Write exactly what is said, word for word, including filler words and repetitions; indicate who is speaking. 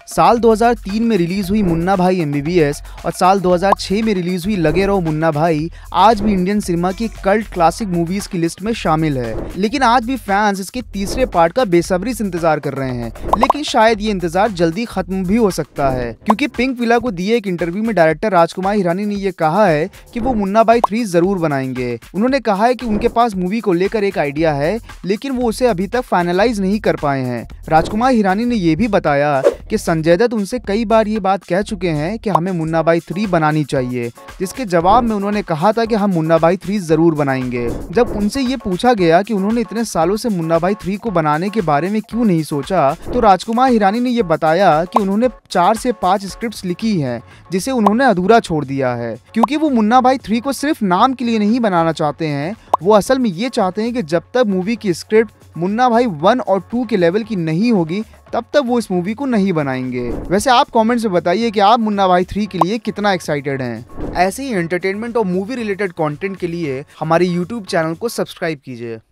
Speaker 1: साल दो हज़ार तीन में रिलीज हुई मुन्ना भाई एमबीबीएस और साल दो हज़ार छह में रिलीज हुई लगे रहो मुन्ना भाई आज भी इंडियन सिनेमा की कल्ट क्लासिक मूवीज की लिस्ट में शामिल है। लेकिन आज भी फैंस इसके तीसरे पार्ट का बेसब्री से इंतजार कर रहे हैं, लेकिन शायद ये इंतजार जल्दी खत्म भी हो सकता है, क्योंकि पिंक विला को दिए एक इंटरव्यू में डायरेक्टर राजकुमार हिरानी ने ये कहा है कि वो मुन्ना भाई थ्री जरूर बनाएंगे। उन्होंने कहा है कि उनके पास मूवी को लेकर एक आइडिया है, लेकिन वो उसे अभी तक फाइनलाइज नहीं कर पाए हैं। राजकुमार हिरानी ने यह भी बताया कि संजय दत्त उनसे कई बार ये बात कह चुके हैं कि हमें मुन्ना भाई थ्री बनानी चाहिए, जिसके जवाब में उन्होंने कहा था कि हम मुन्ना भाई थ्री जरूर बनाएंगे। जब उनसे ये पूछा गया कि उन्होंने इतने सालों से मुन्ना भाई थ्री को बनाने के बारे में क्यों नहीं सोचा, तो राजकुमार हिरानी ने ये बताया कि उन्होंने चार से पाँच स्क्रिप्ट्स लिखी हैं, जिसे उन्होंने अधूरा छोड़ दिया है, क्योंकि वो मुन्ना भाई थ्री को सिर्फ नाम के लिए नहीं बनाना चाहते हैं। वो असल में ये चाहते हैं कि जब तक मूवी की स्क्रिप्ट मुन्ना भाई वन और टू के लेवल की नहीं होगी, तब तक वो इस मूवी को नहीं बनाएंगे। वैसे आप कमेंट्स में बताइए कि आप मुन्ना भाई थ्री के लिए कितना एक्साइटेड हैं। ऐसे ही एंटरटेनमेंट और मूवी रिलेटेड कंटेंट के लिए हमारे यूट्यूब चैनल को सब्सक्राइब कीजिए।